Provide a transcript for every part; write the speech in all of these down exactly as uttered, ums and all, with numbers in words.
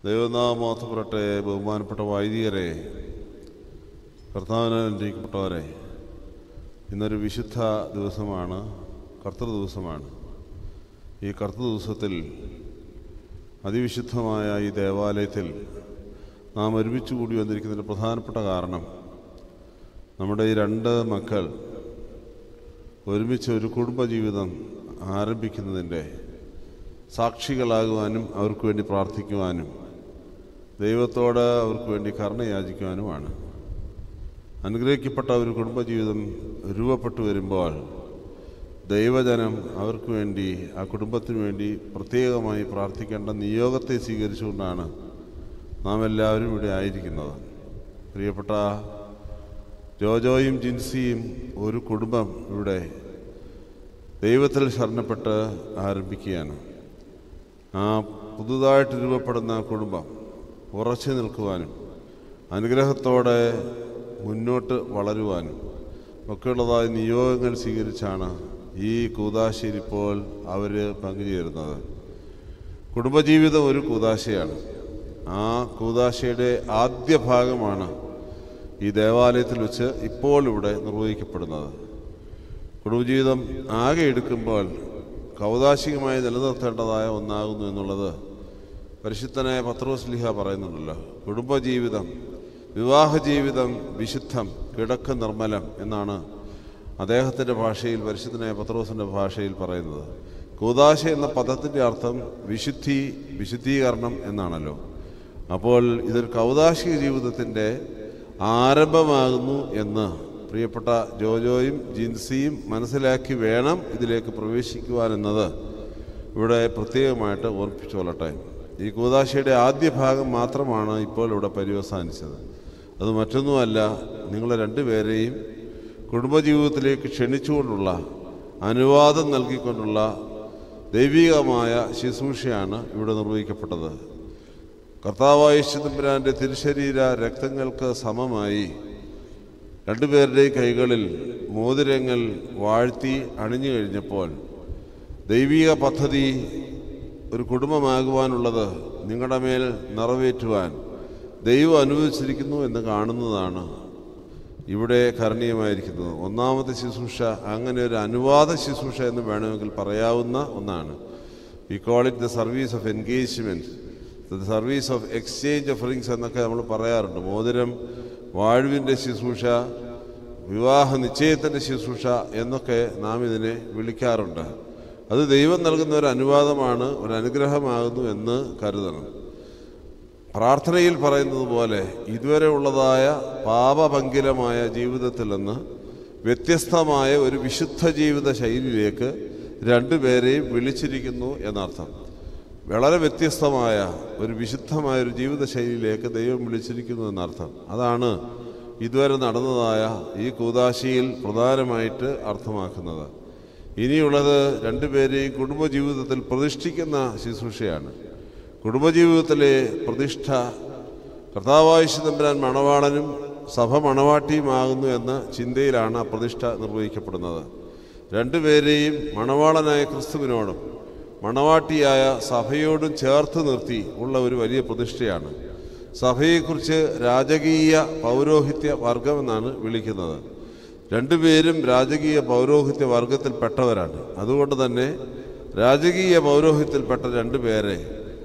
ദൈവനാമം ബഹുമാനപ്പെട്ട വൈദികരെ, കർത്താവിനാൽ അനുഗ്രഹിക്കപ്പെട്ടവരെ, ഇന്നൊരു വിശുദ്ധ ദിവസമാണ്, കർത്തൃ ദിവസമാണ്. ഈ കർത്തൃ ദിവസത്തിൽ അതിവിശുദ്ധമായ ഈ ദേവാലയത്തിൽ നാം ഒരുമിച്ച് കൂടി വന്നിരിക്കുന്നതിൻ്റെ പ്രധാനപ്പെട്ട കാരണം നമ്മുടെ ഈ രണ്ട് മക്കൾ ഒരുമിച്ച് ഒരു കുടുംബജീവിതം ആരംഭിക്കുന്നതിൻ്റെ സാക്ഷികളാകുവാനും അവർക്ക് വേണ്ടി പ്രാർത്ഥിക്കുവാനും ദൈവത്തോട് അവർക്ക് വേണ്ടി കരുണ യാചിക്കുവാനുമാണ്. അനുഗ്രഹിക്കപ്പെട്ട ഒരു കുടുംബജീവിതം രൂപപ്പെട്ടു വരുമ്പോൾ ദൈവജനം അവർക്ക് വേണ്ടി, ആ കുടുംബത്തിന് വേണ്ടി പ്രത്യേകമായി പ്രാർത്ഥിക്കേണ്ട നിയോഗത്തെ സ്വീകരിച്ചുകൊണ്ടാണ് നാം എല്ലാവരും ഇവിടെ ആയിരിക്കുന്നത്. പ്രിയപ്പെട്ട ജോജോയും ജിൻസിയും ഒരു കുടുംബം ഇവിടെ ദൈവത്തിൽ ശരണപ്പെട്ട് ആരംഭിക്കുകയാണ്. ആ പുതുതായിട്ട് രൂപപ്പെടുന്ന കുടുംബം ഉറച്ചു നിൽക്കുവാനും അനുഗ്രഹത്തോടെ മുന്നോട്ട് വളരുവാനും ഒക്കെയുള്ളതായ നിയോഗങ്ങൾ സ്വീകരിച്ചാണ് ഈ കൂദാശയിൽ ഇപ്പോൾ അവർ പങ്കുചേരുന്നത്. കുടുംബജീവിതം ഒരു കൂദാശയാണ്. ആ കൂദാശയുടെ ആദ്യ ഭാഗമാണ് ഈ ദേവാലയത്തിൽ വെച്ച് ഇപ്പോൾ ഇവിടെ നിർവഹിക്കപ്പെടുന്നത്. കുടുംബജീവിതം ആകെ എടുക്കുമ്പോൾ കൗദാശികമായി നിലനിർത്തേണ്ടതായ ഒന്നാകുന്നു എന്നുള്ളത് പരിശുദ്ധനായ പത്രോസ് ശ്ലീഹ പറയുന്നുണ്ടല്ലോ. കുടുംബജീവിതം, വിവാഹ ജീവിതം വിശുദ്ധം, കിടക്ക് നിർമ്മലം എന്നാണ് അദ്ദേഹത്തിൻ്റെ ഭാഷയിൽ, പരിശുദ്ധനായ പത്രോസിൻ്റെ ഭാഷയിൽ പറയുന്നത്. കൂദാശ എന്ന പദത്തിൻ്റെ അർത്ഥം വിശുദ്ധി, വിശുദ്ധീകരണം എന്നാണല്ലോ. അപ്പോൾ ഇതൊരു കൗദാശിക ജീവിതത്തിൻ്റെ ആരംഭമാകുന്നു എന്ന് പ്രിയപ്പെട്ട ജോജോയും ജിൻസിയും മനസ്സിലാക്കി വേണം ഇതിലേക്ക് പ്രവേശിക്കുവാനെന്നത് ഇവിടെ പ്രത്യേകമായിട്ട് ഓർപ്പിച്ചു കൊള്ളട്ടെ. ഈ കൂദാശയുടെ ആദ്യ ഭാഗം മാത്രമാണ് ഇപ്പോൾ ഇവിടെ പര്യവസാനിച്ചത്. അത് മറ്റൊന്നുമല്ല, നിങ്ങളെ രണ്ടുപേരെയും കുടുംബജീവിതത്തിലേക്ക് ക്ഷണിച്ചുകൊണ്ടുള്ള, അനുവാദം നൽകിക്കൊണ്ടുള്ള ദൈവികമായ ശുശ്രൂഷയാണ് ഇവിടെ നിർവഹിക്കപ്പെട്ടത്. കർത്താവായ യേശുതമ്പുരാൻ്റെ തിരുശരീര രക്തങ്ങൾക്ക് സമമായി രണ്ടുപേരുടെയും കൈകളിൽ മോതിരങ്ങൾ വാഴ്ത്തി അണിഞ്ഞു കഴിഞ്ഞപ്പോൾ ദൈവിക പദ്ധതി ഒരു കുടുംബമാകുവാനുള്ളത് നിങ്ങളുടെ മേൽ നിറവേറ്റുവാൻ ദൈവം അനുവദിച്ചിരിക്കുന്നു എന്ന് കാണുന്നതാണ് ഇവിടെ കരണീയമായിരിക്കുന്നത്. ഒന്നാമത്തെ ശുശ്രൂഷ അങ്ങനെ ഒരു അനുവാദ ശുശ്രൂഷ എന്ന് വേണമെങ്കിൽ പറയാവുന്ന ഒന്നാണ്. We call it the service of engagement, the service of exchange of rings എന്നൊക്കെ നമ്മൾ പറയാറുണ്ട്. മോതിരം, വാഴ്വിൻ്റെ ശുശ്രൂഷ, വിവാഹ നിശ്ചയത്തിൻ്റെ ശുശ്രൂഷ എന്നൊക്കെ നാം ഇതിനെ വിളിക്കാറുണ്ട്. അത് ദൈവം നൽകുന്ന ഒരു അനുവാദമാണ്, ഒരു അനുഗ്രഹമാകുന്നു എന്ന് കരുതണം. പ്രാർത്ഥനയിൽ പറയുന്നത് പോലെ ഇതുവരെ ഉള്ളതായ പാപപങ്കിലമായ ജീവിതത്തിൽ നിന്ന് വ്യത്യസ്തമായ ഒരു വിശുദ്ധ ജീവിത ശൈലിയിലേക്ക് രണ്ടുപേരെയും വിളിച്ചിരിക്കുന്നു എന്നർത്ഥം. വളരെ വ്യത്യസ്തമായ ഒരു വിശുദ്ധമായ ഒരു ജീവിത ശൈലിയിലേക്ക് ദൈവം വിളിച്ചിരിക്കുന്നു എന്നർത്ഥം. അതാണ് ഇതുവരെ നടന്നതായ ഈ കൂദാശയിൽ പ്രധാനമായിട്ട് അർത്ഥമാക്കുന്നത്. ഇനിയുള്ളത് രണ്ടുപേരെയും കുടുംബജീവിതത്തിൽ പ്രതിഷ്ഠിക്കുന്ന ശുശ്രൂഷയാണ്. കുടുംബജീവിതത്തിലെ പ്രതിഷ്ഠ കർത്താവായ യേശുതമ്പുരാൻ മണവാളനും സഭ മണവാട്ടിയുമാകുന്നു എന്ന ചിന്തയിലാണ് ആ പ്രതിഷ്ഠ നിർവഹിക്കപ്പെടുന്നത്. രണ്ടുപേരെയും മണവാളനായ ക്രിസ്തുവിനോടും മണവാട്ടിയായ സഭയോടും ചേർത്ത് നിർത്തി ഉള്ള ഒരു വലിയ പ്രതിഷ്ഠയാണ്. സഭയെക്കുറിച്ച് രാജകീയ പൗരോഹിത്യ വർഗമെന്നാണ് വിളിക്കുന്നത്. രണ്ടുപേരും രാജകീയ പൗരോഹിത്യ വർഗത്തിൽപ്പെട്ടവരാണ്. അതുകൊണ്ട് തന്നെ രാജകീയ പൗരോഹിത്യത്തിൽപ്പെട്ട രണ്ടുപേരെ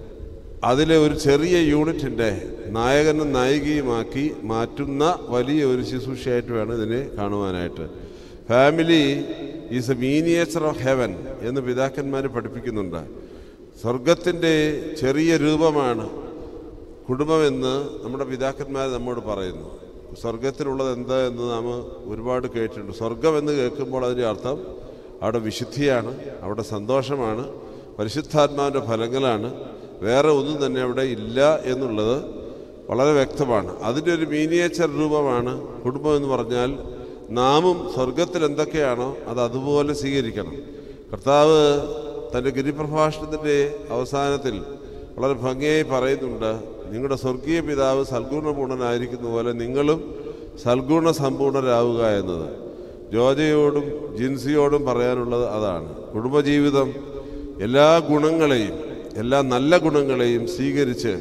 അതിലെ ഒരു ചെറിയ യൂണിറ്റിൻ്റെ നായകനും നായികയുമാക്കി മാറ്റുന്ന വലിയ ഒരു ശുശ്രൂഷയായിട്ട് വേണം ഇതിനെ കാണുവാനായിട്ട്. Family is a miniature of heaven എന്ന് പിതാക്കന്മാർ പഠിപ്പിക്കുന്നുണ്ട്. സ്വർഗത്തിൻ്റെ ചെറിയ രൂപമാണ് കുടുംബമെന്ന് നമ്മുടെ പിതാക്കന്മാർ നമ്മോട് പറയുന്നു. സ്വർഗത്തിലുള്ളത് എന്താ എന്ന് നാം ഒരുപാട് കേട്ടിട്ടുണ്ട്. സ്വർഗം എന്ന് കേൾക്കുമ്പോൾ അതിൻ്റെ അർത്ഥം അവിടെ വിശുദ്ധിയാണ്, അവിടെ സന്തോഷമാണ്, പരിശുദ്ധാത്മാവിൻ്റെ ഫലങ്ങളാണ്. വേറെ ഒന്നും തന്നെ അവിടെ ഇല്ല എന്നുള്ളത് വളരെ വ്യക്തമാണ്. അതിൻ്റെ ഒരു മീനിയേച്ചർ രൂപമാണ് കുടുംബം എന്ന് പറഞ്ഞാൽ. നാമും സ്വർഗത്തിൽ എന്തൊക്കെയാണോ അത് അതുപോലെ സ്വീകരിക്കണം. കർത്താവ് തൻ്റെ ഗിരിപ്രഭാഷണത്തിൻ്റെ അവസാനത്തിൽ വളരെ ഭംഗിയായി പറയുന്നുണ്ട്, നിങ്ങളുടെ സ്വർഗീയ പിതാവ് സൽഗുണപൂർണനായിരിക്കുന്ന പോലെ നിങ്ങളും സൽഗുണ സമ്പൂർണരാവുക എന്നത്. ജോജയോടും ജിൻസിയോടും പറയാനുള്ളത് അതാണ്. കുടുംബജീവിതം എല്ലാ ഗുണങ്ങളെയും, എല്ലാ നല്ല ഗുണങ്ങളെയും സ്വീകരിച്ച്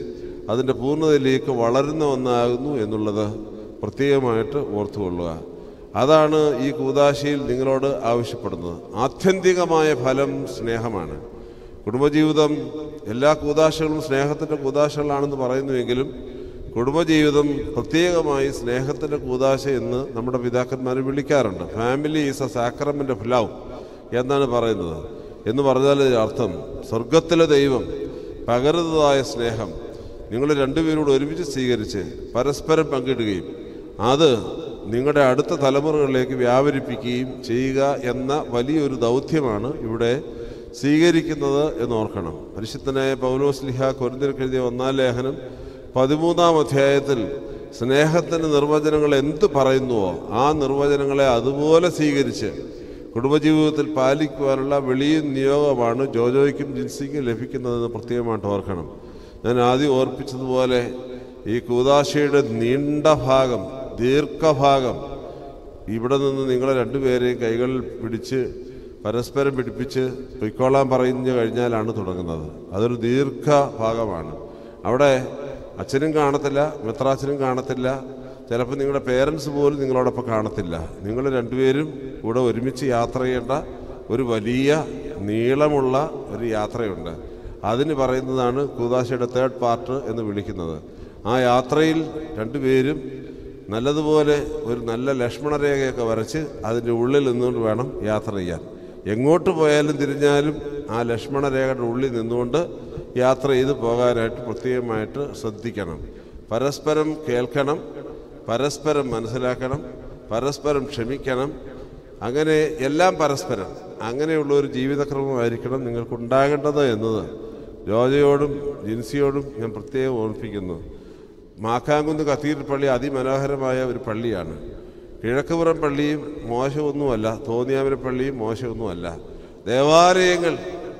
അതിൻ്റെ പൂർണ്ണതയിലേക്ക് വളരുന്ന ഒന്നാകുന്നു എന്നുള്ളത് പ്രത്യേകമായിട്ട് ഓർത്തുകൊള്ളുക. അതാണ് ഈ കൂദാശയിൽ നിങ്ങളോട് ആവശ്യപ്പെടുന്നത്. ആത്യന്തികമായ ഫലം സ്നേഹമാണ്. കുടുംബജീവിതം എല്ലാ കൂദാശകളും സ്നേഹത്തിൻ്റെ കൂദാശകളാണെന്ന് പറയുന്നുവെങ്കിലും കുടുംബജീവിതം പ്രത്യേകമായി സ്നേഹത്തിൻ്റെ കൂദാശ എന്ന് നമ്മുടെ പിതാക്കന്മാർ വിളിക്കാറുണ്ട്. Family is a sacrament of love എന്നാണ് പറയുന്നത്. എന്ന് പറഞ്ഞാൽ അർത്ഥം സ്വർഗത്തിലെ ദൈവം പകരുന്നതായ സ്നേഹം നിങ്ങൾ രണ്ടുപേരോട് ഒരുമിച്ച് സ്വീകരിച്ച് പരസ്പരം പങ്കിടുകയും അത് നിങ്ങളുടെ അടുത്ത തലമുറകളിലേക്ക് വ്യാപരിപ്പിക്കുകയും ചെയ്യുക എന്ന വലിയൊരു ദൗത്യമാണ് ഇവിടെ സ്വീകരിക്കുന്നത് എന്നോർക്കണം. പരിശുദ്ധനായ പൗലോസ് ശ്ലീഹ കൊരിന്ത്യർക്ക് എഴുതിയ ഒന്നാം ലേഖനം പതിമൂന്നാം അധ്യായത്തിൽ സ്നേഹത്തിൻ്റെ നിർവചനങ്ങൾ എന്ത് പറയുന്നുവോ ആ നിർവചനങ്ങളെ അതുപോലെ സ്വീകരിച്ച് കുടുംബജീവിതത്തിൽ പാലിക്കുവാനുള്ള വലിയ നിയോഗമാണ് ജോജോയ്ക്കും ജിൻസിക്കും ലഭിക്കുന്നതെന്ന് പ്രത്യേകമായിട്ട് ഓർക്കണം. ഞാൻ ആദ്യം ഓർപ്പിച്ചതുപോലെ ഈ കൂദാശയുടെ നീണ്ട ഭാഗം, ദീർഘഭാഗം ഇവിടെ നിന്ന് നിങ്ങളെ രണ്ടുപേരെയും കൈകളിൽ പിടിച്ച് പരസ്പരം പിടിപ്പിച്ച് പൊയ്ക്കോളാൻ പറഞ്ഞു കഴിഞ്ഞാലാണ് തുടങ്ങുന്നത്. അതൊരു ദീർഘഭാഗമാണ്. അവിടെ അച്ഛനും കാണത്തില്ല, മെത്രാച്ചനും കാണത്തില്ല, ചിലപ്പോൾ നിങ്ങളുടെ പേരൻസ് പോലും നിങ്ങളോടൊപ്പം കാണത്തില്ല. നിങ്ങൾ രണ്ടുപേരും കൂടെ ഒരുമിച്ച് യാത്ര ചെയ്യേണ്ട ഒരു വലിയ നീളമുള്ള ഒരു യാത്രയുണ്ട്. അതിന് പറയുന്നതാണ് കൂദാശയുടെ തേർഡ് പാർട്ട് എന്ന് വിളിക്കുന്നത്. ആ യാത്രയിൽ രണ്ടുപേരും നല്ലതുപോലെ ഒരു നല്ല ലക്ഷ്മണരേഖയൊക്കെ വരച്ച് അതിൻ്റെ ഉള്ളിൽ നിന്നുകൊണ്ട് വേണം യാത്ര ചെയ്യാൻ. എങ്ങോട്ട് പോയാലും തിരിഞ്ഞാലും ആ ലക്ഷ്മണരേഖയുടെ ഉള്ളിൽ നിന്നുകൊണ്ട് യാത്ര ചെയ്ത് പോകാനായിട്ട് പ്രത്യേകമായിട്ട് ശ്രദ്ധിക്കണം. പരസ്പരം കേൾക്കണം, പരസ്പരം മനസ്സിലാക്കണം, പരസ്പരം ക്ഷമിക്കണം. അങ്ങനെ എല്ലാം പരസ്പരം അങ്ങനെയുള്ള ഒരു ജീവിതക്രമമായിരിക്കണം നിങ്ങൾക്കുണ്ടാകേണ്ടത് എന്നത് ജോജയോടും ജിൻസിയോടും ഞാൻ പ്രത്യേകം ഓർമ്മിപ്പിക്കുന്നു. മാക്കാങ്കുന്ന് കത്തീഡ്രൽ പള്ളി അതിമനോഹരമായ ഒരു പള്ളിയാണ്. കിഴക്കുപുറം പള്ളിയും മോശമൊന്നുമല്ല, തോന്നിയാമല പള്ളിയും മോശമൊന്നുമല്ല. ദേവാലയങ്ങൾ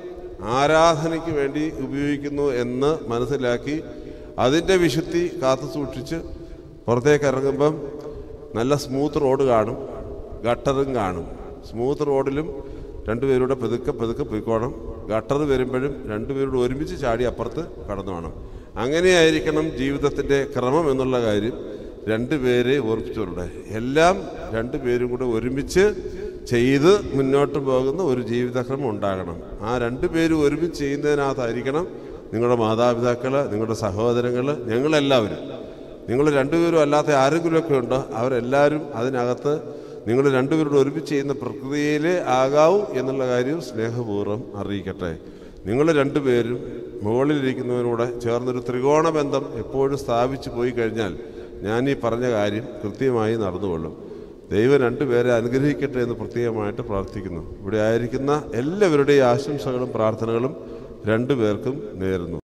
ആരാധനയ്ക്ക് വേണ്ടി ഉപയോഗിക്കുന്നു എന്ന് മനസ്സിലാക്കി അതിൻ്റെ വിശുദ്ധി കാത്തു സൂക്ഷിച്ച് പുറത്തേക്ക് ഇറങ്ങുമ്പം നല്ല സ്മൂത്ത് റോഡ് കാണും, ഗട്ടറും കാണും. സ്മൂത്ത് റോഡിലും രണ്ടുപേരുടെ പതുക്കെ പതുക്കെ പോയിക്കോണം. ഗട്ടർ വരുമ്പോഴും രണ്ടുപേരോട് ഒരുമിച്ച് ചാടി അപ്പുറത്ത് കടന്നു വേണം. അങ്ങനെയായിരിക്കണം ജീവിതത്തിൻ്റെ ക്രമം എന്നുള്ള കാര്യം രണ്ടുപേരെ ഓർപ്പിച്ചിട്ടുണ്ട്. എല്ലാം രണ്ടുപേരും കൂടെ ഒരുമിച്ച് ചെയ്ത് മുന്നോട്ട് പോകുന്ന ഒരു ജീവിതക്രമം ഉണ്ടാകണം. ആ രണ്ടുപേരും ഒരുമിച്ച് ചെയ്യുന്നതിനകത്തായിരിക്കണം നിങ്ങളുടെ മാതാപിതാക്കൾ, നിങ്ങളുടെ സഹോദരങ്ങൾ, ഞങ്ങളെല്ലാവരും. നിങ്ങൾ രണ്ടുപേരും അല്ലാത്ത ആരെങ്കിലുമൊക്കെ ഉണ്ട്, അവരെല്ലാവരും അതിനകത്ത് നിങ്ങൾ രണ്ടുപേരോട് ഒരുമിച്ച് ചെയ്യുന്ന പ്രക്രിയയിലേ ആകാവൂ എന്നുള്ള കാര്യം സ്നേഹപൂർവ്വം അറിയിക്കട്ടെ. നിങ്ങൾ രണ്ടുപേരും മുകളിലിരിക്കുന്നവരോട് ചേർന്നൊരു ത്രികോണ ബന്ധം എപ്പോഴും സ്ഥാപിച്ചു പോയി കഴിഞ്ഞാൽ ഞാൻ ഈ പറഞ്ഞ കാര്യം കൃത്യമായി നടന്നുകൊള്ളും. ദൈവം രണ്ടുപേരെ അനുഗ്രഹിക്കട്ടെ എന്ന് പ്രത്യേകമായിട്ട് പ്രാർത്ഥിക്കുന്നു. ഇവിടെ ആയിരിക്കുന്ന എല്ലാവരുടെയും ആശംസകളും പ്രാർത്ഥനകളും രണ്ടുപേർക്കും നേരുന്നു.